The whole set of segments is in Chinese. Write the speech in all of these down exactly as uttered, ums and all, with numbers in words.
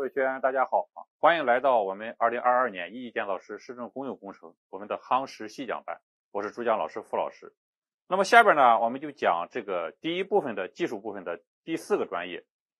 位学员大家好啊，欢迎来到我们二零二二年一级建造师市政公用工程我们的夯实细讲班，我是主讲老师付老师。那么下边呢，我们就讲这个第一部分的技术部分的第四个专业，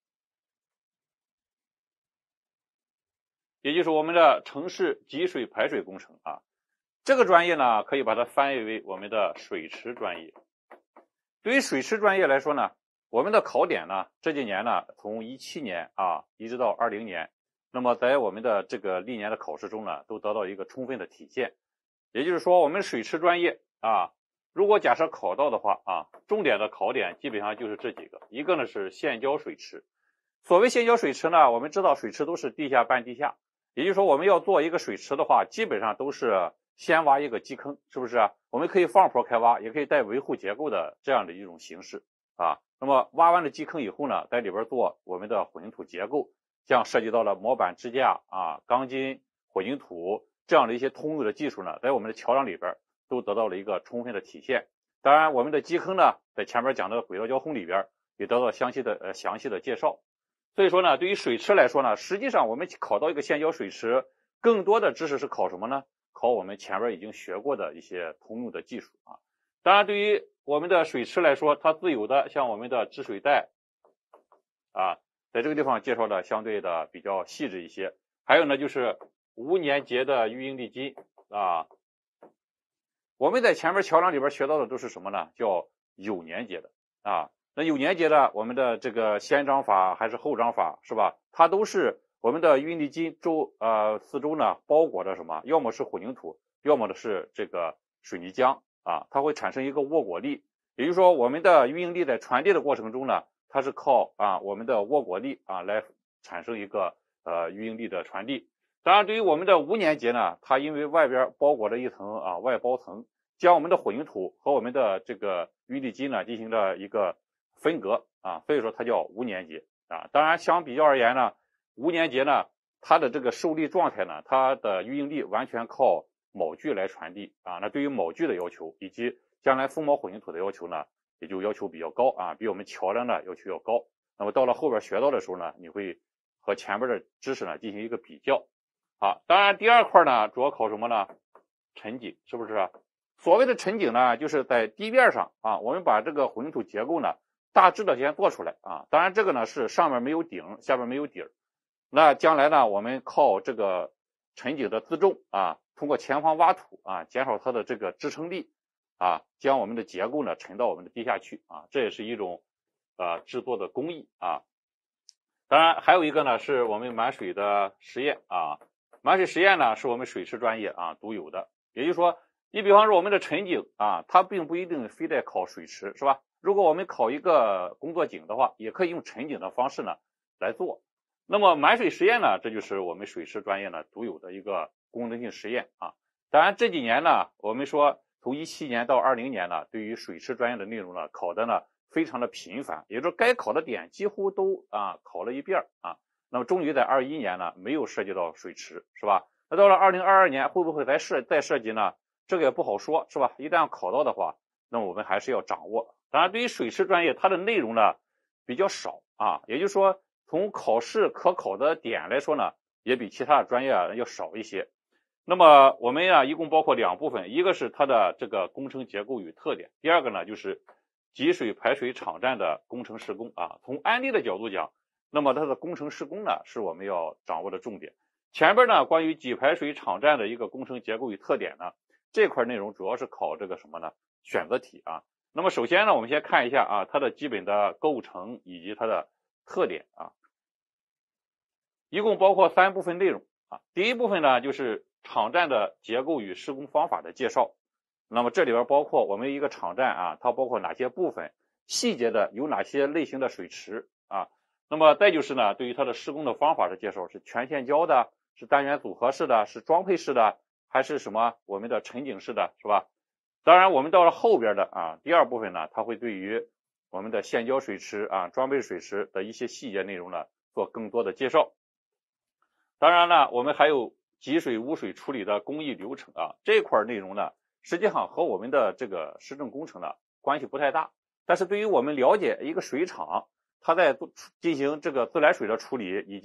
也就是我们的城市集水排水工程啊。这个专业呢，可以把它翻译为我们的水池专业。对于水池专业来说呢，我们的考点呢，这几年呢，从一七年啊一直到二零年，那么在我们的这个历年的考试中呢，都得到一个充分的体现。也就是说，我们水池专业啊，如果假设考到的话啊，重点的考点基本上就是这几个，一个呢是现浇水池。所谓现浇水池呢，我们知道水池都是地下半地下，也就是说我们要做一个水池的话，基本上都是先挖一个基坑，是不是啊？我们可以放坡开挖，也可以带维护结构的这样的一种形式啊。那么挖完了基坑以后呢，在里边做我们的混凝土结构，像涉及到了模板支架啊、钢筋、混凝土这样的一些通用的技术呢，在我们的桥梁里边都得到了一个充分的体现。当然，我们的基坑呢，在前面讲的轨道交通里边也得到详细的呃详细的介绍。所以说呢，对于水池来说呢，实际上我们考到一个现浇水池，更多的知识是考什么呢？考我们前面已经学过的一些通用的技术啊。当然，对于我们的水池来说，它自有的像我们的止水带啊，在这个地方介绍的相对的比较细致一些。还有呢，就是无粘结的预应力筋啊。我们在前面桥梁里边学到的都是什么呢？叫有粘结的啊。那有粘结的，我们的这个先章法还是后章法是吧？它都是我们的预应力筋周呃四周呢包裹着什么？要么是混凝土，要么的是这个水泥浆。啊，它会产生一个握裹力，也就是说，我们的预应力在传递的过程中呢，它是靠啊我们的握裹力啊来产生一个呃预应力的传递。当然，对于我们的无粘结呢，它因为外边包裹着一层啊外包层，将我们的混凝土和我们的这个预力筋呢进行了一个分隔啊，所以说它叫无粘结啊。当然，相比较而言呢，无粘结呢，它的这个受力状态呢，它的预应力完全靠铆锯来传递啊，那对于铆锯的要求以及将来封铆混凝土的要求呢，也就要求比较高啊，比我们桥梁的要求要高。那么到了后边学到的时候呢，你会和前边的知识呢进行一个比较。好，当然第二块呢，主要考什么呢？沉井，是不是？所谓的沉井呢，就是在地面上啊，我们把这个混凝土结构呢，大致的先做出来啊。当然这个呢是上面没有顶，下面没有底儿。那将来呢，我们靠这个沉井的自重啊，通过前方挖土啊，减少它的这个支撑力啊，将我们的结构呢沉到我们的地下去啊，这也是一种呃制作的工艺啊。当然还有一个呢，是我们满水的实验啊，满水实验呢是我们水池专业啊独有的。也就是说，你比方说我们的沉井啊，它并不一定非得考水池，是吧？如果我们考一个工作井的话，也可以用沉井的方式呢来做。那么满水实验呢，这就是我们水池专业呢独有的一个功能性实验啊。当然这几年呢，我们说从一七年到二零年呢，对于水池专业的内容呢，考的呢非常的频繁，也就是该考的点几乎都啊考了一遍啊。那么终于在二一年呢，没有涉及到水池，是吧？那到了二零二二年会不会再涉再涉及呢？这个也不好说，是吧？一旦考到的话，那么我们还是要掌握。当然对于水池专业，它的内容呢比较少啊，也就是说从考试可考的点来说呢，也比其他的专业啊要少一些。那么我们呀、啊，一共包括两部分，一个是它的这个工程结构与特点，第二个呢就是集水排水场站的工程施工啊。从案例的角度讲，那么它的工程施工呢是我们要掌握的重点。前边呢关于集排水场站的一个工程结构与特点呢，这块内容主要是考这个什么呢？选择题啊。那么首先呢，我们先看一下啊它的基本的构成以及它的特点啊，一共包括三部分内容啊。第一部分呢，就是场站的结构与施工方法的介绍。那么这里边包括我们一个场站啊，它包括哪些部分，细节的有哪些类型的水池啊。那么再就是呢，对于它的施工的方法的介绍，是全线浇的，是单元组合式的，是装配式的，还是什么我们的沉井式的，是吧？当然我们到了后边的啊，第二部分呢，它会对于我们的现浇水池啊、装配水池的一些细节内容呢做更多的介绍。当然呢，我们还有集水污水处理的工艺流程啊，这块内容呢，实际上和我们的这个市政工程呢关系不太大，但是对于我们了解一个水厂，它在进行这个自来水的处理以及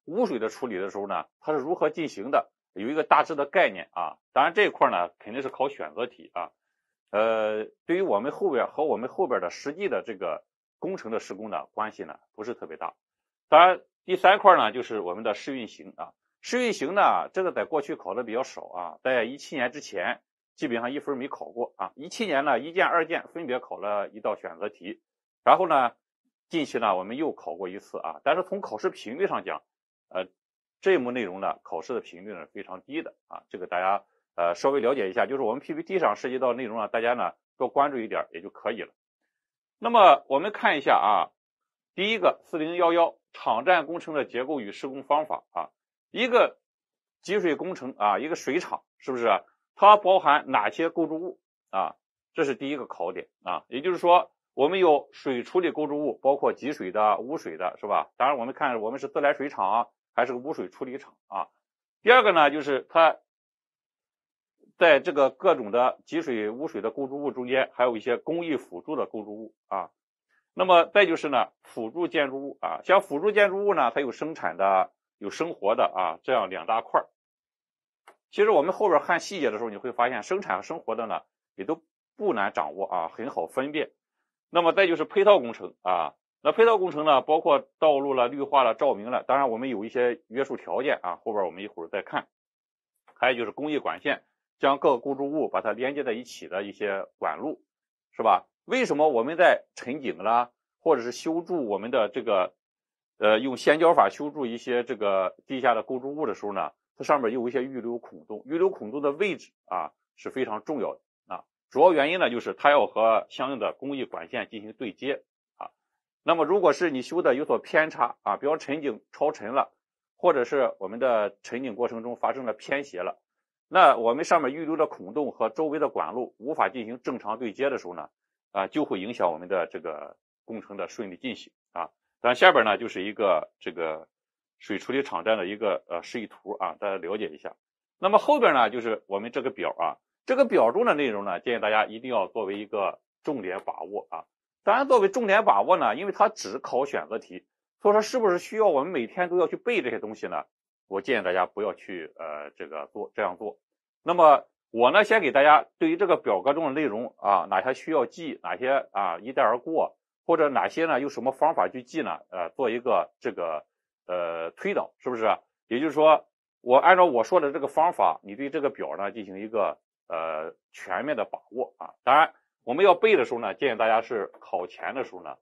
污水的处理的时候呢，它是如何进行的，有一个大致的概念啊。当然这一块呢肯定是考选择题啊。呃，对于我们后边和我们后边的实际的这个工程的施工呢关系呢不是特别大。当然第三块呢就是我们的试运行啊。试运行呢这个在过去考的比较少啊，在一七年之前基本上一分没考过啊。一七年呢一建二建分别考了一道选择题，然后呢近期呢我们又考过一次啊。但是从考试频率上讲，呃这一幕内容呢考试的频率呢非常低的啊，这个大家呃稍微了解一下，就是我们 P P T 上涉及到内容啊，大家呢多关注一点也就可以了。那么我们看一下啊，第一个四零一一场站工程的结构与施工方法啊。一个集水工程啊，一个水厂是不是它包含哪些构筑物啊？这是第一个考点啊。也就是说我们有水处理构筑物，包括集水的、污水的，是吧？当然我们看我们是自来水厂啊，还是个污水处理厂啊。第二个呢就是它在这个各种的集水、污水的构筑物中间还有一些工艺辅助的构筑物啊。那么再就是呢辅助建筑物啊，像辅助建筑物呢它有生产的有生活的啊，这样两大块。其实我们后边看细节的时候你会发现生产和生活的呢也都不难掌握啊，很好分辨。那么再就是配套工程啊，那配套工程呢包括道路了、绿化了、照明了，当然我们有一些约束条件啊，后边我们一会儿再看。还有就是工艺管线，将各个构筑物把它连接在一起的一些管路，是吧？为什么我们在沉井啦，或者是修筑我们的这个呃用先浇法修筑一些这个地下的构筑物的时候呢，它上面有一些预留孔洞，预留孔洞的位置啊是非常重要的啊。主要原因呢就是它要和相应的工艺管线进行对接啊。那么如果是你修的有所偏差啊，比方沉井超沉了，或者是我们的沉井过程中发生了偏斜了，那我们上面预留的孔洞和周围的管路无法进行正常对接的时候呢，啊，就会影响我们的这个工程的顺利进行啊。当然下边呢就是一个这个水处理厂站的一个呃示意图啊，大家了解一下。那么后边呢就是我们这个表啊，这个表中的内容呢，建议大家一定要作为一个重点把握啊。当然作为重点把握呢，因为它只考选择题，所以说是不是需要我们每天都要去背这些东西呢？我建议大家不要去呃这个做这样做。那么我呢先给大家对于这个表格中的内容啊，哪些需要记，哪些啊一带而过，或者哪些呢用什么方法去记呢？呃，做一个这个呃推导，是不是？也就是说，我按照我说的这个方法，你对这个表呢进行一个呃全面的把握啊。当然，我们要背的时候呢，建议大家是考前的时候呢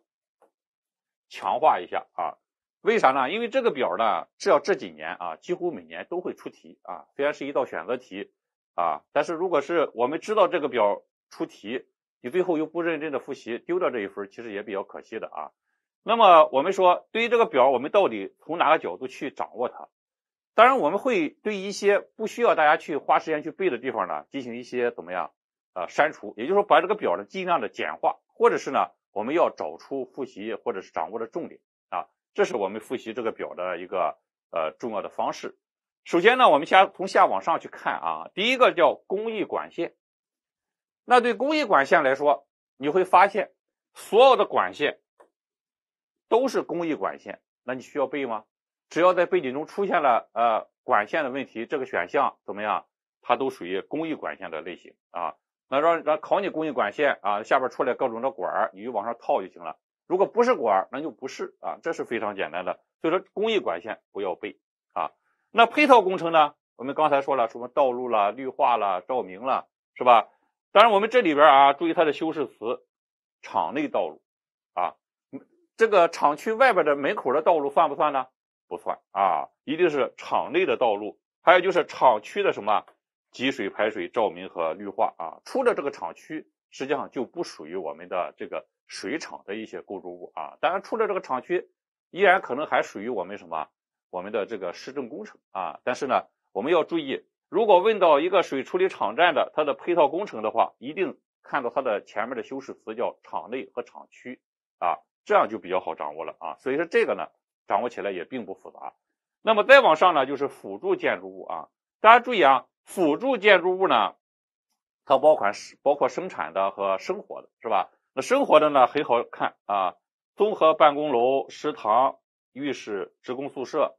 强化一下啊。为啥呢？因为这个表呢，至少这几年啊，几乎每年都会出题啊。虽然是一道选择题啊，但是如果是我们知道这个表出题，你最后又不认真的复习，丢掉这一分，其实也比较可惜的啊。那么我们说，对于这个表，我们到底从哪个角度去掌握它？当然，我们会对一些不需要大家去花时间去背的地方呢，进行一些怎么样呃删除，也就是说把这个表呢尽量的简化，或者是呢我们要找出复习或者是掌握的重点啊，这是我们复习这个表的一个呃重要的方式。首先呢，我们先从下往上去看啊，第一个叫工艺管线。那对工艺管线来说，你会发现所有的管线都是工艺管线，那你需要背吗？只要在背景中出现了呃管线的问题，这个选项怎么样？它都属于工艺管线的类型啊。那让让考你工艺管线啊，下边出来各种的管，你就往上套就行了。如果不是管，那就不是啊，这是非常简单的。所以说工艺管线不要背啊。那配套工程呢？我们刚才说了，什么道路了、绿化了、照明了，是吧？当然我们这里边啊，注意它的修饰词，厂内道路啊，这个厂区外边的门口的道路算不算呢？不算啊，一定是厂内的道路。还有就是厂区的什么集水、排水、照明和绿化啊，出了这个厂区，实际上就不属于我们的这个水厂的一些构筑物啊。当然，出了这个厂区，依然可能还属于我们什么我们的这个市政工程啊。但是呢，我们要注意，如果问到一个水处理厂站的它的配套工程的话，一定看到它的前面的修饰词叫厂内和厂区啊，这样就比较好掌握了啊。所以说这个呢，掌握起来也并不复杂。那么再往上呢，就是辅助建筑物啊。大家注意啊，辅助建筑物呢，它包括包括生产的和生活的，是吧？那生活的呢很好看啊，综合办公楼、食堂、浴室、职工宿舍、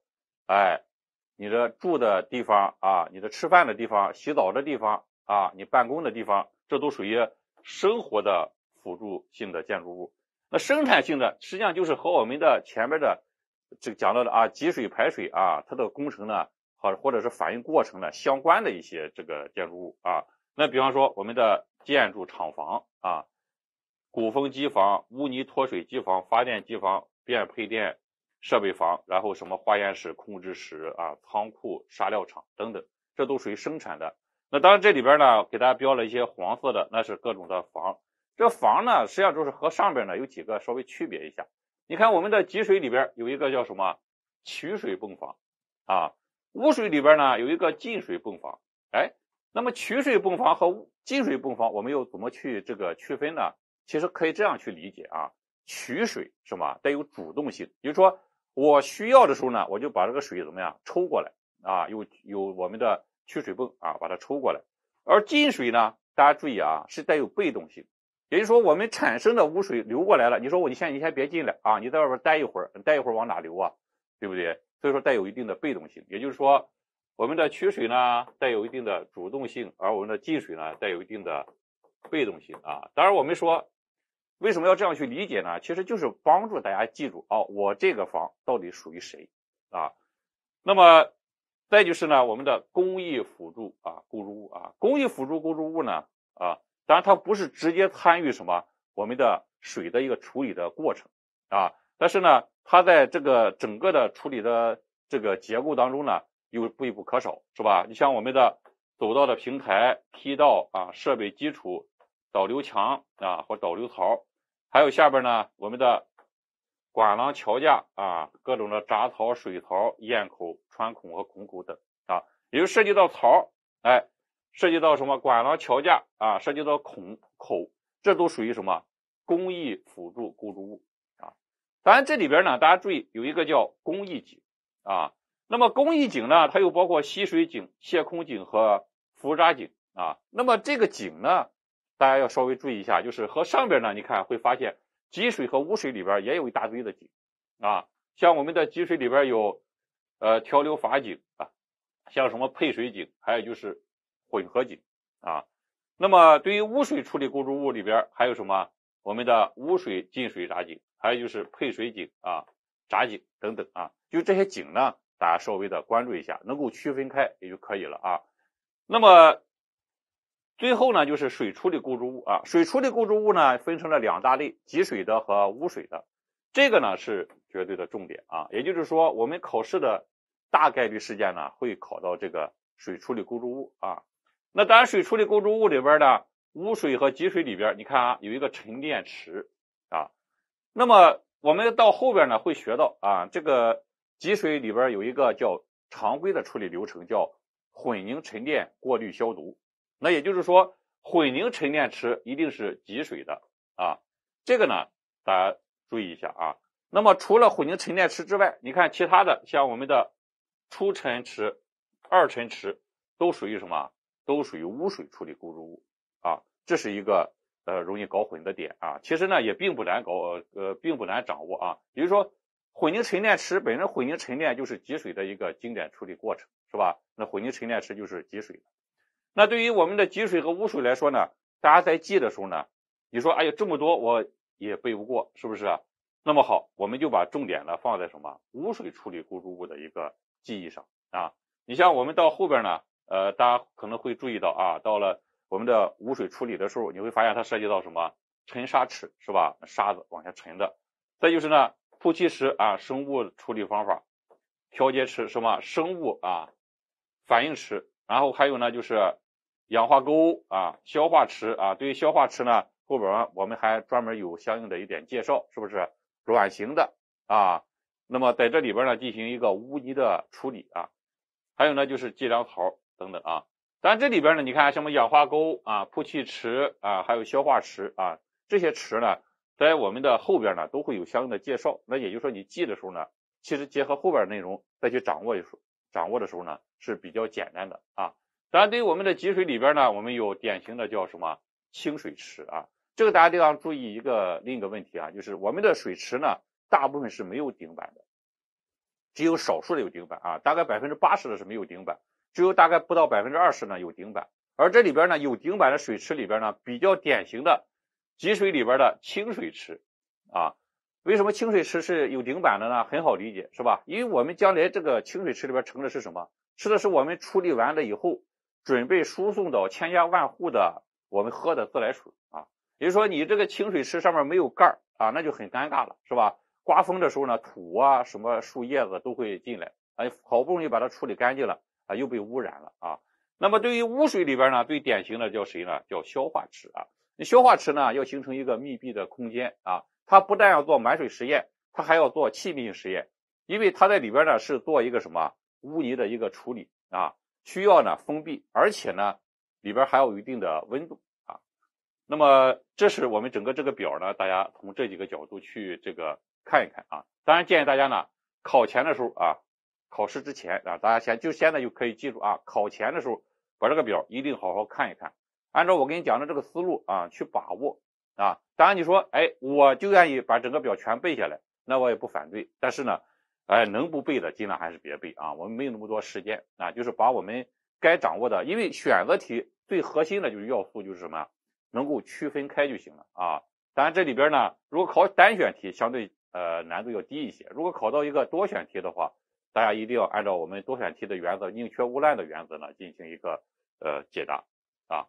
哎，你的住的地方啊，你的吃饭的地方，洗澡的地方啊，你办公的地方，这都属于生活的辅助性的建筑物。那生产性的实际上就是和我们的前面的这个讲到的啊集水排水啊，它的工程呢，或或者是反应过程呢相关的一些这个建筑物啊。那比方说我们的建筑厂房啊，鼓风机房、污泥脱水机房、发电机房、变配电设备房，然后什么化验室、控制室啊、仓库、沙料厂等等，这都属于生产的。那当然这里边呢，给大家标了一些黄色的，那是各种的房。这房呢，实际上就是和上边呢有几个稍微区别一下。你看我们的集水里边有一个叫什么取水泵房啊，污水里边呢有一个进水泵房。哎，那么取水泵房和进水泵房我们又怎么去这个区分呢？其实可以这样去理解啊，取水什么带有主动性，也就是说我需要的时候呢，我就把这个水怎么样抽过来啊，有有我们的取水泵啊把它抽过来。而进水呢，大家注意啊，是带有被动性。也就是说我们产生的污水流过来了，你说我你现在你先别进来啊，你在外边待一会儿，待一会儿往哪流啊，对不对？所以说带有一定的被动性，也就是说我们的取水呢带有一定的主动性，而我们的进水呢带有一定的被动性啊。当然我们说为什么要这样去理解呢？其实就是帮助大家记住哦，我这个房到底属于谁啊。那么再就是呢我们的工艺辅助啊构筑物啊，工艺辅助构筑物呢啊，当然它不是直接参与什么我们的水的一个处理的过程啊，但是呢它在这个整个的处理的这个结构当中呢又必不可少，是吧？你像我们的走道的平台、梯道啊、设备基础、导流墙啊或导流槽，还有下边呢我们的管廊桥架啊，各种的闸槽、水槽、咽口、穿孔和孔口等啊，也就涉及到槽，哎，涉及到什么管廊桥架啊，涉及到孔口，这都属于什么工艺辅助构筑物啊。当然这里边呢，大家注意有一个叫工艺井啊，那么工艺井呢，它又包括吸水井、泄空井和浮闸井啊。那么这个井呢，大家要稍微注意一下，就是和上边呢，你看会发现集水和污水里边也有一大堆的井啊，像我们的集水里边有呃调流阀井啊，像什么配水井，还有就是混合井啊。那么对于污水处理构筑物里边还有什么我们的污水进水闸井，还有就是配水井啊、闸井等等啊，就这些井呢大家稍微的关注一下，能够区分开也就可以了啊。那么最后呢就是水处理构筑物啊，水处理构筑物呢分成了两大类，集水的和污水的，这个呢是绝对的重点啊，也就是说我们考试的大概率事件呢会考到这个水处理构筑物啊。那当然水处理构筑物里边呢，污水和集水里边你看啊有一个沉淀池啊，那么我们到后边呢会学到啊，这个集水里边有一个叫常规的处理流程，叫混凝沉淀过滤消毒。那也就是说混凝沉淀池一定是集水的啊，这个呢大家注意一下啊。那么除了混凝沉淀池之外，你看其他的像我们的初沉池、二沉池都属于什么？都属于污水处理构筑物啊，这是一个呃容易搞混的点啊。其实呢也并不难搞呃并不难掌握啊。比如说混凝沉淀池本身混凝沉淀就是集水的一个经典处理过程，是吧？那混凝沉淀池就是集水的。那对于我们的集水和污水来说呢，大家在记的时候呢，你说哎呀这么多我也背不过，是不是啊？那么好，我们就把重点呢放在什么污水处理构筑物的一个记忆上啊。你像我们到后边呢，呃，大家可能会注意到啊，到了我们的污水处理的时候，你会发现它涉及到什么沉沙池，是吧？沙子往下沉的。再就是呢，铺砌池啊，生物处理方法，调节池什么生物啊，反应池，然后还有呢就是氧化沟啊，消化池啊。对于消化池呢，后边我们还专门有相应的一点介绍，是不是？软型的啊，那么在这里边呢进行一个污泥的处理啊，还有呢就是计量槽等等啊。当然这里边呢，你看什么氧化沟啊、铺砌池啊，还有消化池啊，这些池呢，在我们的后边呢都会有相应的介绍。那也就是说你记的时候呢，其实结合后边内容再去掌握的时候，掌握的时候呢是比较简单的啊。当然对于我们的集水里边呢，我们有典型的叫什么清水池啊，这个大家都要注意一个另一个问题啊，就是我们的水池呢大部分是没有顶板的， 只有少数的有顶板啊，大概百分之八十的是没有顶板，只有大概不到百分之二十呢有顶板。而这里边呢有顶板的水池里边呢，比较典型的集水里边的清水池啊。为什么清水池是有顶板的呢？很好理解，是吧？因为我们将来这个清水池里边盛的是什么？吃的是我们处理完了以后，准备输送到千家万户的我们喝的自来水啊。也就是说，你这个清水池上面没有盖啊，那就很尴尬了，是吧？刮风的时候呢，土啊、什么树叶子都会进来，哎，好不容易把它处理干净了啊，又被污染了啊。那么对于污水里边呢，最典型的叫谁呢？叫消化池啊。消化池呢，要形成一个密闭的空间啊，它不但要做满水实验，它还要做气密性实验，因为它在里边呢是做一个什么污泥的一个处理啊，需要呢封闭，而且呢里边还有一定的温度啊。那么这是我们整个这个表呢，大家从这几个角度去这个看一看啊。当然建议大家呢，考前的时候啊，考试之前啊，大家先就现在就可以记住啊，考前的时候把这个表一定好好看一看，按照我跟你讲的这个思路啊去把握啊。当然你说，哎，我就愿意把整个表全背下来，那我也不反对。但是呢，哎，能不背的尽量还是别背啊，我们没有那么多时间啊，就是把我们该掌握的，因为选择题最核心的就是要素就是什么，能够区分开就行了啊。当然这里边呢，如果考单选题，相对呃难度要低一些。如果考到一个多选题的话，大家一定要按照我们多选题的原则，宁缺毋滥的原则呢，进行一个呃解答啊。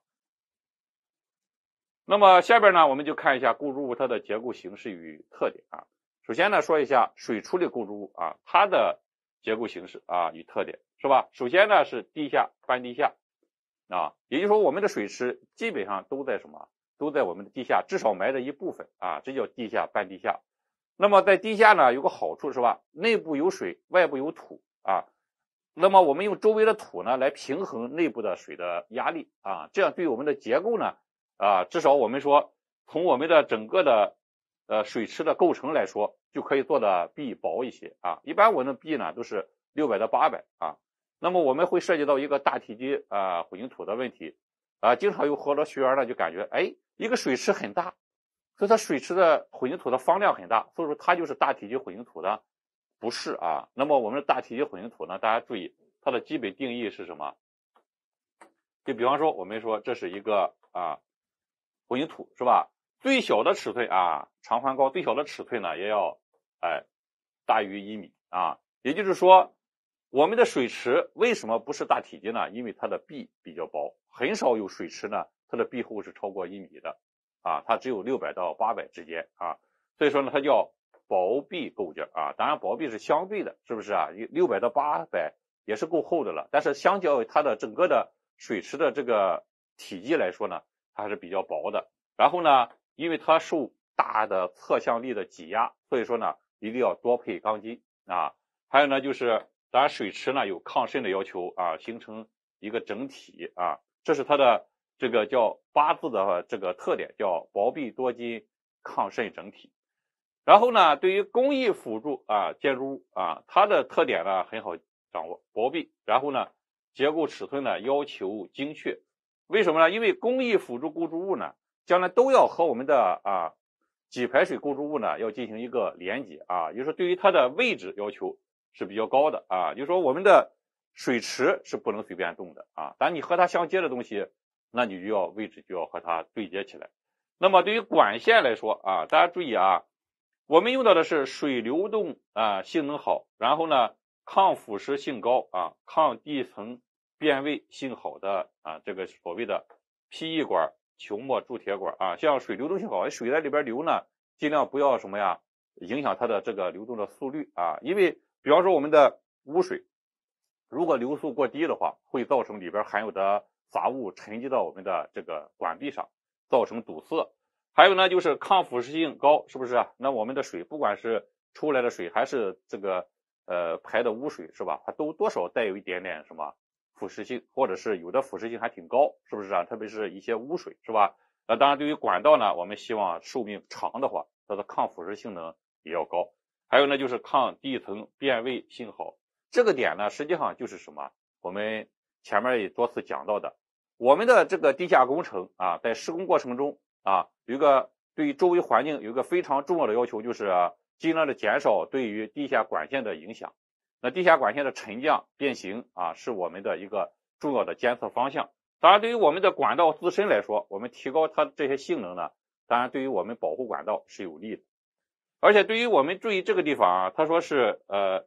那么下边呢，我们就看一下构筑物它的结构形式与特点啊。首先呢，说一下水处理构筑物啊，它的结构形式啊与特点，是吧？首先呢是地下半地下啊，也就是说我们的水池基本上都在什么？都在我们的地下，至少埋着一部分啊，这叫地下半地下。那么在地下呢有个好处是吧？内部有水，外部有土啊。那么我们用周围的土呢来平衡内部的水的压力啊，这样对我们的结构呢啊，至少我们说从我们的整个的呃水池的构成来说，就可以做的壁薄一些啊。一般我的壁呢都是六百到八百啊。那么我们会涉及到一个大体积啊混凝土的问题啊，经常有好多学员呢就感觉哎，一个水池很大，所以它水池的混凝土的方量很大，所以说它就是大体积混凝土的。不是啊，那么我们的大体积混凝土呢，大家注意它的基本定义是什么？就比方说我们说这是一个啊混凝土是吧？最小的尺寸啊，长宽高最小的尺寸呢也要哎大于一米啊。也就是说，我们的水池为什么不是大体积呢？因为它的壁比较薄，很少有水池呢它的壁厚是超过一米的啊，它只有六百到八百之间啊，所以说呢它叫薄壁构件啊。当然薄壁是相对的，是不是啊？六百到八百也是够厚的了，但是相较于它的整个的水池的这个体积来说呢，它还是比较薄的。然后呢，因为它受大的侧向力的挤压，所以说呢一定要多配钢筋啊。还有呢就是当然水池呢有抗渗的要求啊，形成一个整体啊，这是它的这个叫八字的这个特点，叫薄壁多筋抗渗整体。然后呢，对于工艺辅助啊建筑物啊，它的特点呢很好掌握，薄壁，然后呢结构尺寸呢要求精确。为什么呢？因为工艺辅助构筑物呢，将来都要和我们的啊给排水构筑物呢要进行一个连接啊，也就是说对于它的位置要求是比较高的啊，就是说我们的水池是不能随便动的啊，但你和它相接的东西，那你就要位置就要和它对接起来。那么对于管线来说啊，大家注意啊，我们用到的是水流动啊性能好，然后呢抗腐蚀性高啊，抗地层变位性好的啊这个所谓的 P E 管、球膜铸铁管啊，像水流动性好，水在里边流呢，尽量不要什么呀影响它的这个流动的速率啊，因为比方说我们的污水如果流速过低的话，会造成里边含有的杂物沉积到我们的这个管壁上，造成堵塞。还有呢就是抗腐蚀性高，是不是啊？那我们的水不管是出来的水还是这个呃排的污水是吧，它都多少带有一点点什么腐蚀性，或者是有的腐蚀性还挺高，是不是啊？特别是一些污水是吧？那当然对于管道呢，我们希望寿命长的话，它的抗腐蚀性能也要高。还有呢就是抗地层变位性好，这个点呢实际上就是什么？我们前面也多次讲到的，我们的这个地下工程啊，在施工过程中啊，有一个对于周围环境有一个非常重要的要求，就是、啊、尽量的减少对于地下管线的影响。 那地下管线的沉降变形啊，是我们的一个重要的监测方向。当然，对于我们的管道自身来说，我们提高它这些性能呢，当然对于我们保护管道是有利的。而且对于我们注意这个地方啊，他说是呃，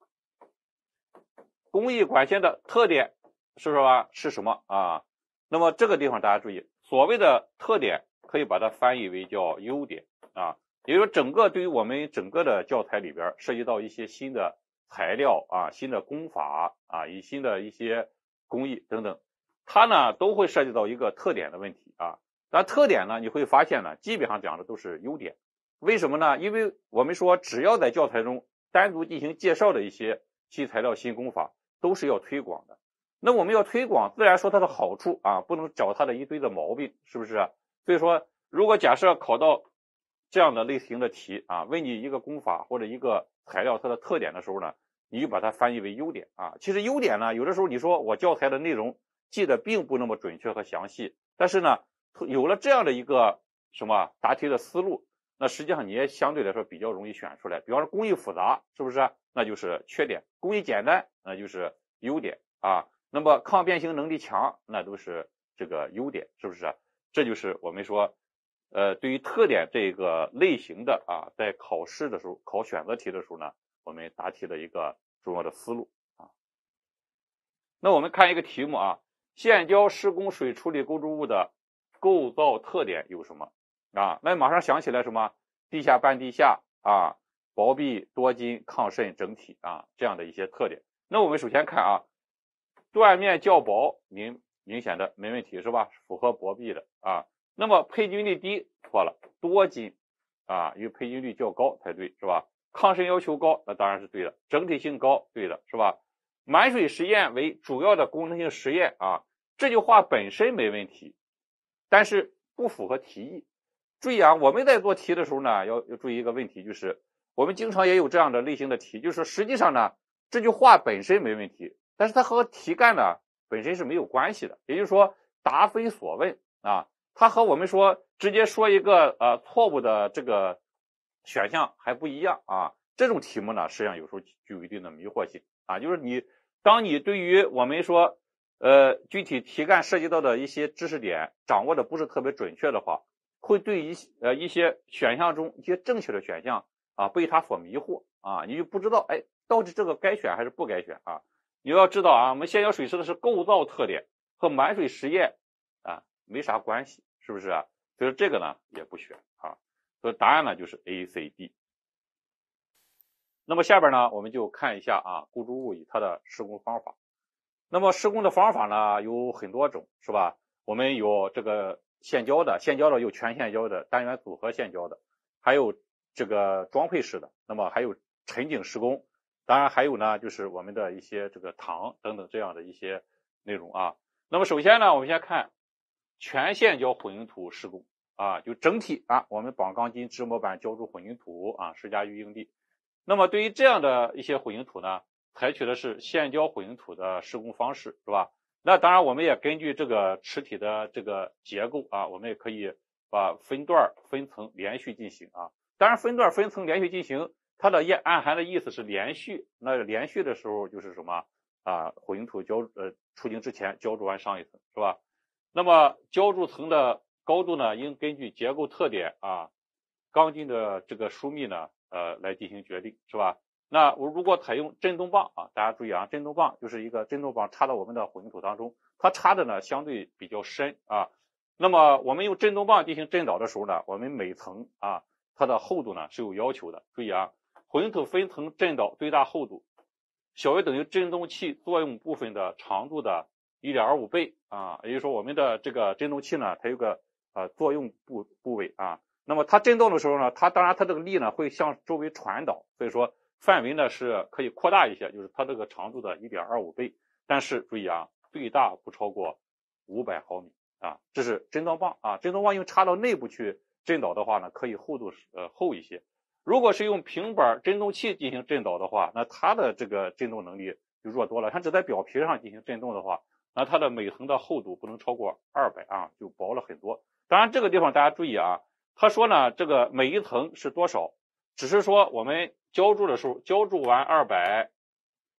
工艺管线的特点是说吧是什么啊？那么这个地方大家注意，所谓的特点可以把它翻译为叫优点啊，也就是说整个对于我们整个的教材里边涉及到一些新的材料啊、新的工法啊、以新的一些工艺等等，它呢都会涉及到一个特点的问题啊。那特点呢，你会发现呢，基本上讲的都是优点。为什么呢？因为我们说，只要在教材中单独进行介绍的一些新材料、新工法，都是要推广的。那我们要推广，自然说它的好处啊，不能找它的一堆的毛病，是不是啊？所以说，如果假设考到这样的类型的题啊，问你一个工法或者一个材料它的特点的时候呢，你就把它翻译为优点啊。其实优点呢，有的时候你说我教材的内容记得并不那么准确和详细，但是呢，有了这样的一个什么答题的思路，那实际上你也相对来说比较容易选出来。比方说工艺复杂，是不是？那就是缺点；工艺简单，那就是优点啊。那么抗变形能力强，那都是这个优点，是不是？这就是我们说，呃，对于特点这个类型的啊，在考试的时候考选择题的时候呢，我们答题的一个重要的思路啊。那我们看一个题目啊，现浇施工水处理构筑物的构造特点有什么啊？那马上想起来什么？地下半地下啊，薄壁多筋抗渗整体啊，这样的一些特点。那我们首先看啊，断面较薄，明明显的没问题是吧？符合薄壁的啊。那么配均率低，错了，多筋啊，因为配均率较高才对是吧？抗渗要求高，那当然是对的。整体性高，对的是吧？满水实验为主要的工程性实验啊，这句话本身没问题，但是不符合题意。注意啊，我们在做题的时候呢，要要注意一个问题，就是我们经常也有这样的类型的题，就是实际上呢，这句话本身没问题，但是它和题干呢本身是没有关系的。也就是说，答非所问啊，它和我们说直接说一个呃错误的这个选项还不一样啊。这种题目呢，实际上有时候具有一定的迷惑性啊，就是你当你对于我们说呃具体题干涉及到的一些知识点掌握的不是特别准确的话，会对一呃一些选项中一些正确的选项啊被它所迷惑啊，你就不知道哎到底这个该选还是不该选啊。你要知道啊，我们现浇水池的是构造特点，和满水实验啊没啥关系，是不是啊？所以这个呢也不选啊。所以答案呢就是 A、C、D。那么下边呢，我们就看一下啊，构筑物与它的施工方法。那么施工的方法呢有很多种，是吧？我们有这个现浇的，现浇的有全现浇的，单元组合现浇的，还有这个装配式的，那么还有沉井施工，当然还有呢就是我们的一些这个塘等等这样的一些内容啊。那么首先呢，我们先看全现浇混凝土施工啊，就整体啊，我们绑钢筋、支模板、浇筑混凝土啊，施加预应力。那么对于这样的一些混凝土呢，采取的是现浇混凝土的施工方式，是吧？那当然我们也根据这个池体的这个结构啊，我们也可以把分段分层连续进行啊。当然分段分层连续进行，它的暗含的意思是连续。那连续的时候就是什么啊？混凝土浇呃出井之前浇筑完上一层，是吧？那么浇筑层的高度呢，应根据结构特点啊，钢筋的这个疏密呢，呃来进行决定，是吧？那我如果采用振动棒啊，大家注意啊，振动棒就是一个振动棒插到我们的混凝土当中，它插的呢相对比较深啊。那么我们用振动棒进行震导的时候呢，我们每层啊它的厚度呢是有要求的。注意啊，混凝土分层震导最大厚度小于等于振动器作用部分的长度的 一点二五 倍啊，也就是说我们的这个振动器呢，它有个呃作用部部位啊。那么它振动的时候呢，它当然它这个力呢会向周围传导，所以说范围呢是可以扩大一些，就是它这个长度的 一点二五 倍。但是注意啊，最大不超过五百毫米啊，这是振动棒啊。振动棒用插到内部去震导的话呢，可以厚度呃厚一些。如果是用平板振动器进行震导的话，那它的这个振动能力就弱多了。它只在表皮上进行震动的话，那它的每层的厚度不能超过二百啊，就薄了很多。当然这个地方大家注意啊，他说呢这个每一层是多少，只是说我们浇筑的时候浇筑完二百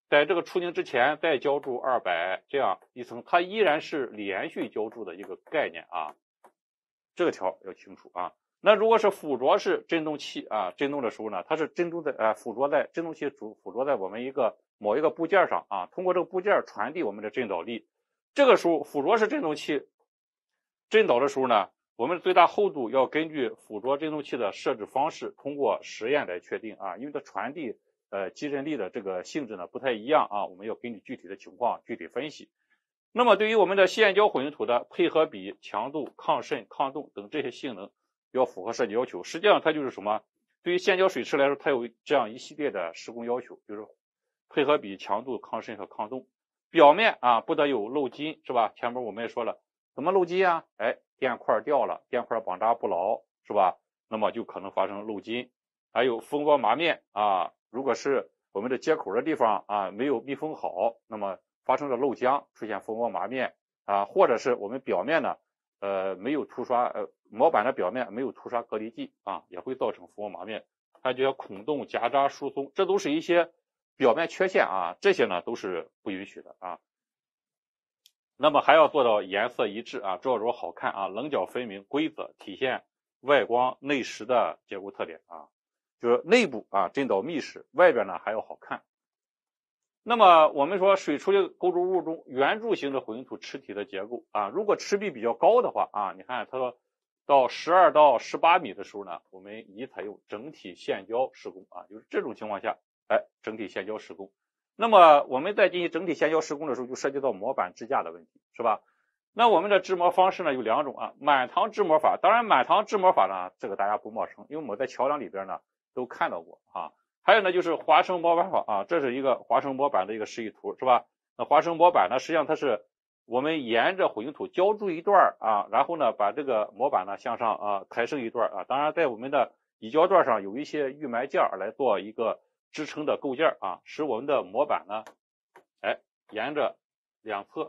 在这个出凝之前再浇筑二百这样一层，它依然是连续浇筑的一个概念啊，这个条要清楚啊。那如果是附着式振动器啊，振动的时候呢，它是振动在呃附着在振动器主附着在我们一个某一个部件上啊，通过这个部件传递我们的振导力。这个时候附着式振动器振导的时候呢，我们最大厚度要根据附着振动器的设置方式，通过实验来确定啊，因为它传递呃集振力的这个性质呢不太一样啊，我们要根据具体的情况具体分析。那么对于我们的线胶混凝土的配合比、强度、抗渗、抗冻等这些性能要符合设计要求，实际上它就是什么？对于线胶水池来说，它有这样一系列的施工要求，就是配合比、强度、抗渗和抗冻。表面啊不得有漏筋，是吧？前面我们也说了，怎么漏筋啊？哎，垫块掉了，垫块绑扎不牢，是吧？那么就可能发生漏筋。还有蜂窝麻面啊，如果是我们的接口的地方啊没有密封好，那么发生了漏浆，出现蜂窝麻面啊，或者是我们表面呢呃没有涂刷呃模板的表面没有涂刷隔离剂啊，也会造成蜂窝麻面。还有这些孔洞夹扎疏松，这都是一些表面缺陷啊，这些呢都是不允许的啊。那么还要做到颜色一致啊，照着好看啊，棱角分明，规则，体现外光内实的结构特点啊，就是内部啊振导密实，外边呢还要好看。那么我们说水处理构筑物中圆柱形的混凝土池体的结构啊，如果池壁比较高的话啊，你看它说到十二到十八米的时候呢，我们宜采用整体线胶施工啊，就是这种情况下，哎，整体线胶施工。那么我们在进行整体线胶施工的时候，就涉及到模板支架的问题，是吧？那我们的制模方式呢有两种啊，满堂制模法，当然满堂制模法呢，这个大家不陌生，因为我们在桥梁里边呢都看到过啊。还有呢就是华生模板法啊，这是一个华生模板的一个示意图，是吧？那华生模板呢，实际上它是我们沿着混凝土浇筑一段啊，然后呢把这个模板呢向上啊抬升一段啊，当然在我们的乙胶段上有一些预埋件来做一个支撑的构件啊，使我们的模板呢，哎，沿着两侧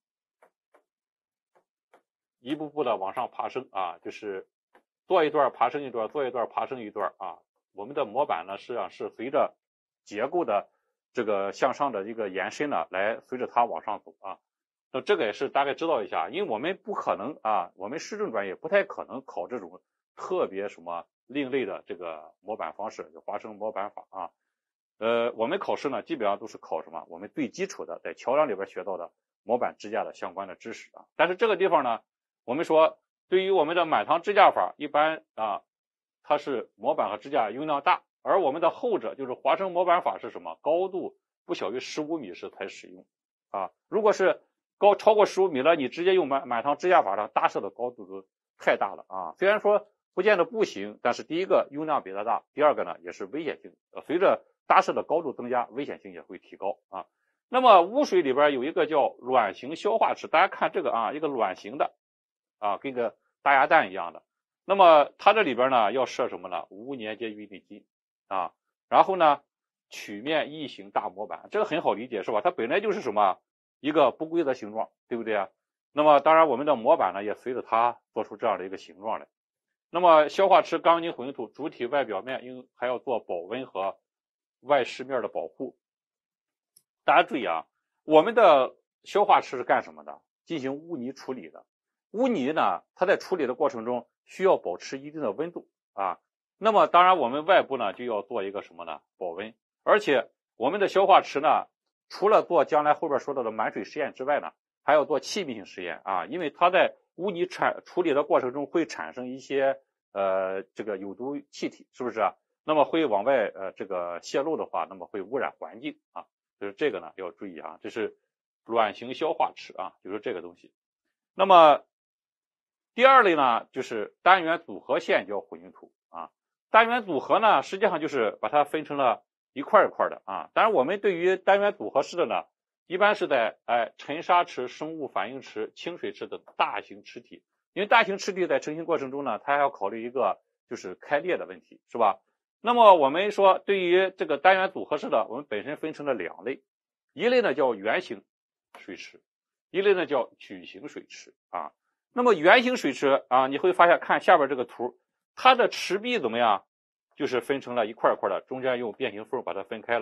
一步步的往上爬升啊，就是做一段爬升一段，做一段爬升一段啊。我们的模板呢，实际上是随着结构的这个向上的一个延伸呢，来随着它往上走啊。那这个也是大概知道一下，因为我们不可能啊，我们市政专业不太可能考这种特别什么另类的这个模板方式，就华生模板法啊。呃，我们考试呢，基本上都是考什么？我们最基础的，在桥梁里边学到的模板支架的相关的知识啊。但是这个地方呢，我们说对于我们的满堂支架法，一般啊，它是模板和支架用量大，而我们的后者就是华生模板法是什么？高度不小于十五米时才使用啊。如果是高超过十五米了，你直接用满满堂支架法上搭设的高度都太大了啊。虽然说不见得不行，但是第一个用量比它大，第二个呢也是危险性，呃，随着搭设的高度增加，危险性也会提高啊。那么污水里边有一个叫卵形消化池，大家看这个啊，一个卵形的啊，跟个大鸭蛋一样的。那么它这里边呢要设什么呢？无粘结预内筋啊，然后呢曲面异形大模板，这个很好理解是吧？它本来就是什么一个不规则形状，对不对啊？那么当然我们的模板呢也随着它做出这样的一个形状来。那么消化池钢筋混凝土主体外表面应还要做保温和外饰面的保护。大家注意啊，我们的消化池是干什么的？进行污泥处理的。污泥呢，它在处理的过程中需要保持一定的温度啊。那么当然我们外部呢就要做一个什么呢？保温。而且我们的消化池呢，除了做将来后边说到的满水实验之外呢，还要做气密性实验啊，因为它在污泥产处理的过程中会产生一些呃这个有毒气体，是不是啊？那么会往外呃这个泄露的话，那么会污染环境啊。就是这个呢要注意啊，这是卵形消化池啊，就是这个东西。那么第二类呢，就是单元组合线胶混凝土啊。单元组合呢，实际上就是把它分成了一块一块的啊。当然我们对于单元组合式的呢，一般是在哎沉沙池、生物反应池、清水池等大型池体，因为大型池体在成型过程中呢，它还要考虑一个就是开裂的问题，是吧？那么我们说对于这个单元组合式的，我们本身分成了两类，一类呢叫圆形水池，一类呢叫矩形水池啊。那么圆形水池啊，你会发现看下边这个图，它的池壁怎么样？就是分成了一块一块的，中间用变形缝把它分开了。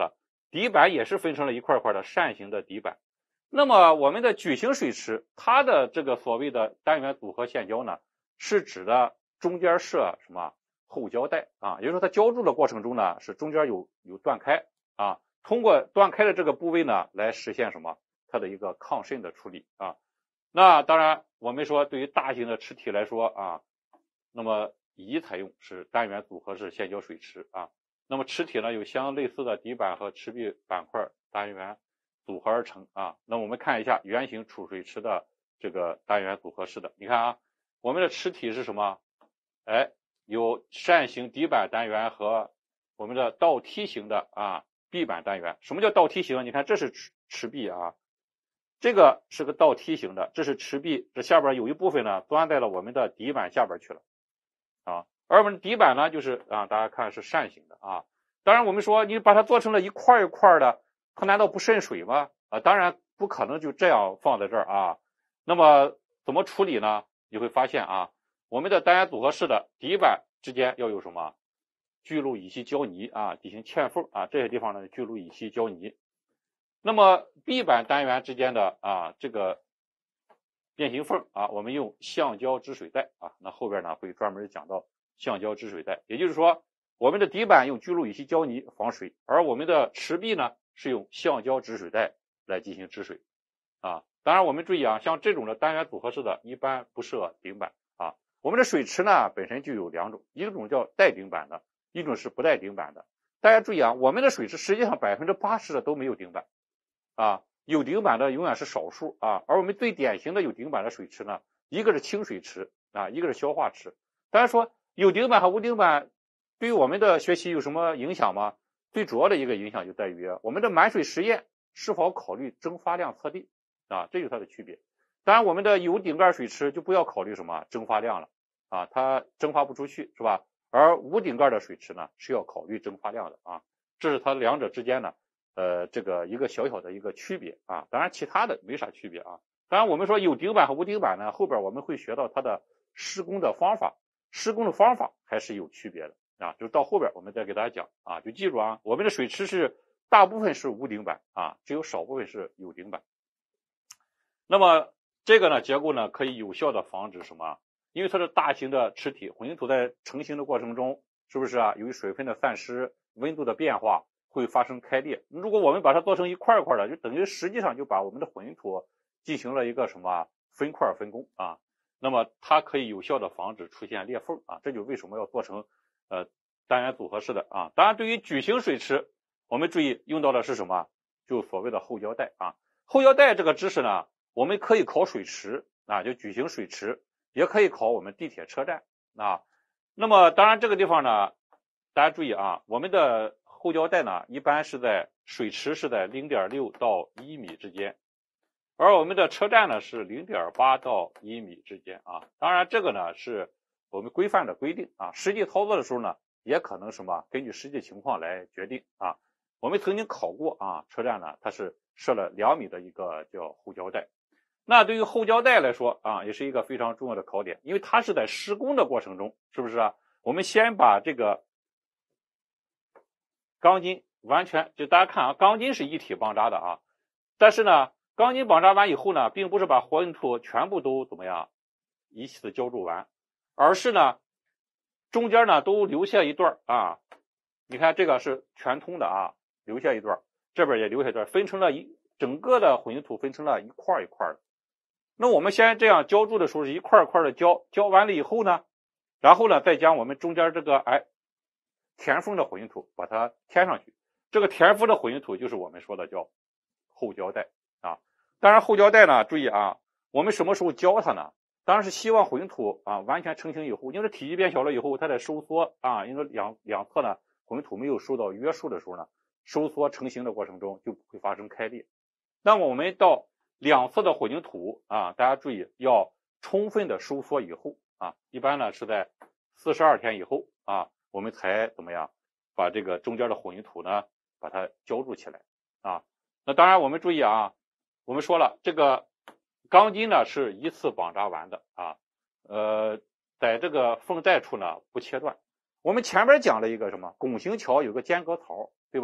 底板也是分成了一块块的扇形的底板。那么我们的矩形水池，它的这个所谓的单元组合线胶呢，是指的中间设什么后胶带啊，也就是说它浇筑的过程中呢，是中间有有断开啊，通过断开的这个部位呢，来实现什么它的一个抗渗的处理啊。那当然我们说对于大型的池体来说啊，那么乙采用是单元组合式线胶水池啊。那么池体呢有相类似的底板和池壁板块单元组合而成啊。那我们看一下圆形储水池的这个单元组合式的，你看啊，我们的池体是什么？哎，有扇形底板单元和我们的倒梯形的啊壁板单元。什么叫倒梯形？你看这是池池壁啊，这个是个倒梯形的，这是池壁，这下边有一部分呢钻在了我们的底板下边去了啊。而我们的底板呢，就是啊，大家看是扇形的啊。当然我们说你把它做成了一块一块的，它难道不渗水吗？啊，当然不可能就这样放在这儿啊。那么怎么处理呢？你会发现啊，我们的单元组合式的底板之间要有什么聚氯乙烯胶泥啊，进行嵌缝啊，这些地方呢聚氯乙烯胶泥。那么壁板单元之间的啊这个变形缝啊，我们用橡胶支水带啊，那后边呢会专门讲到橡胶支水带。也就是说，我们的底板用聚氯乙烯胶泥防水，而我们的池壁呢是用橡胶支水带来进行支水啊。当然我们注意啊，像这种的单元组合式的，一般不设顶板啊。我们的水池呢本身就有两种，一种叫带顶板的，一种是不带顶板的。大家注意啊，我们的水池实际上百分之八十的都没有顶板啊，有顶板的永远是少数啊。而我们最典型的有顶板的水池呢，一个是清水池啊，一个是消化池。大家说有顶板和无顶板对于我们的学习有什么影响吗？最主要的一个影响就在于我们的满水实验是否考虑蒸发量测定啊，这就是它的区别。当然我们的有顶盖水池就不要考虑什么蒸发量了啊，它蒸发不出去是吧？而无顶盖的水池呢是要考虑蒸发量的啊，这是它两者之间呢呃这个一个小小的一个区别啊，当然其他的没啥区别啊。当然我们说有顶板和无顶板呢，后边我们会学到它的施工的方法，施工的方法还是有区别的啊，就到后边我们再给大家讲啊，就记住啊，我们的水池是大部分是无顶板啊，只有少部分是有顶板。那么这个呢结构呢可以有效的防止什么？因为它是大型的池体，混凝土在成型的过程中，是不是啊？由于水分的散失、温度的变化，会发生开裂。如果我们把它做成一块一块的，就等于实际上就把我们的混凝土进行了一个什么分块分工啊。那么它可以有效的防止出现裂缝啊，这就为什么要做成呃单元组合式的啊。当然，对于矩形水池，我们注意用到的是什么？就所谓的后胶带啊。后胶带这个知识呢，我们可以考水池啊，就矩形水池。也可以考我们地铁车站啊。那么当然这个地方呢，大家注意啊，我们的后胶带呢一般是在水池是在 零点六 到一米之间，而我们的车站呢是 零点八 到一米之间啊。当然这个呢是我们规范的规定啊，实际操作的时候呢也可能什么根据实际情况来决定啊。我们曾经考过啊，车站呢它是设了两米的一个叫后胶带。那对于后胶带来说啊，也是一个非常重要的考点，因为它是在施工的过程中，是不是啊？我们先把这个钢筋完全，就大家看啊，钢筋是一体绑扎的啊，但是呢，钢筋绑扎完以后呢，并不是把混凝土全部都怎么样一起的浇筑完，而是呢，中间呢都留下一段啊，你看这个是全通的啊，留下一段，这边也留下一段，分成了一整个的混凝土分成了一块一块的。那我们先这样浇筑的时候是一块一块的浇，浇完了以后呢，然后呢再将我们中间这个哎填缝的混凝土把它填上去。这个填缝的混凝土就是我们说的叫后胶带啊。当然后胶带呢，注意啊，我们什么时候浇它呢？当然是希望混凝土啊完全成型以后，因为体积变小了以后，它在收缩啊，因为两两侧呢混凝土没有受到约束的时候呢，收缩成型的过程中就会发生开裂。那么我们到两侧的混凝土啊，大家注意要充分的收缩以后啊，一般呢是在四十二天以后啊，我们才怎么样把这个中间的混凝土呢把它浇筑起来啊。那当然我们注意啊，我们说了这个钢筋呢是一次绑扎完的啊，呃，在这个缝带处呢不切断。我们前面讲了一个什么拱形桥有个间隔槽，对吧？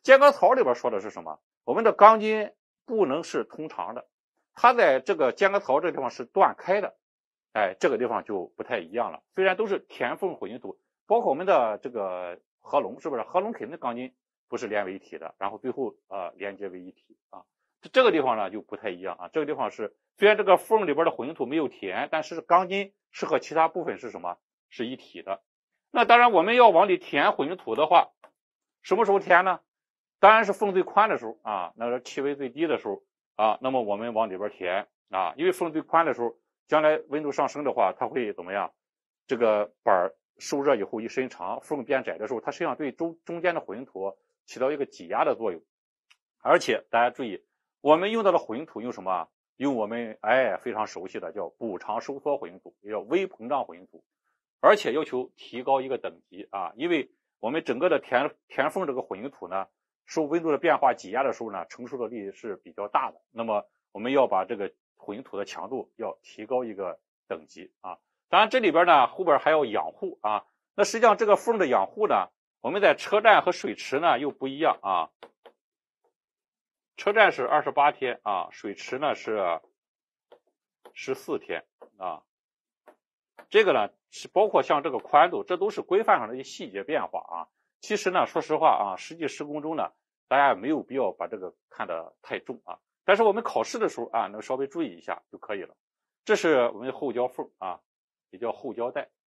间隔槽里边说的是什么？我们的钢筋不能是通常的，它在这个间隔槽这个地方是断开的，哎，这个地方就不太一样了。虽然都是填缝混凝土，包括我们的这个合龙，是不是？合龙肯定钢筋不是连为一体的，然后最后呃连接为一体啊。这个地方呢就不太一样啊，这个地方是虽然这个缝里边的混凝土没有填，但是钢筋是和其他部分是什么？是一体的。那当然我们要往里填混凝土的话，什么时候填呢？当然是缝最宽的时候啊，那是气温最低的时候啊，那么我们往里边填啊，因为缝最宽的时候，将来温度上升的话，它会怎么样？这个板受热以后一伸长，缝变窄的时候，它实际上对中中间的混凝土起到一个挤压的作用。而且大家注意，我们用到的混凝土用什么？用我们哎非常熟悉的叫补偿收缩混凝土，也叫微膨胀混凝土，而且要求提高一个等级啊，因为我们整个的填填缝这个混凝土呢，受温度的变化挤压的时候呢，承受的力是比较大的。那么我们要把这个混凝土的强度要提高一个等级啊。当然这里边呢后边还要养护啊。那实际上这个缝的养护呢，我们在车站和水池呢又不一样啊。车站是二十八天啊，水池呢是十四天啊。这个呢是包括像这个宽度，这都是规范上的一些细节变化啊。其实呢，说实话啊，实际施工中呢，大家也没有必要把这个看得太重啊。但是我们考试的时候啊，能稍微注意一下就可以了。这是我们后胶缝啊，也叫后胶带。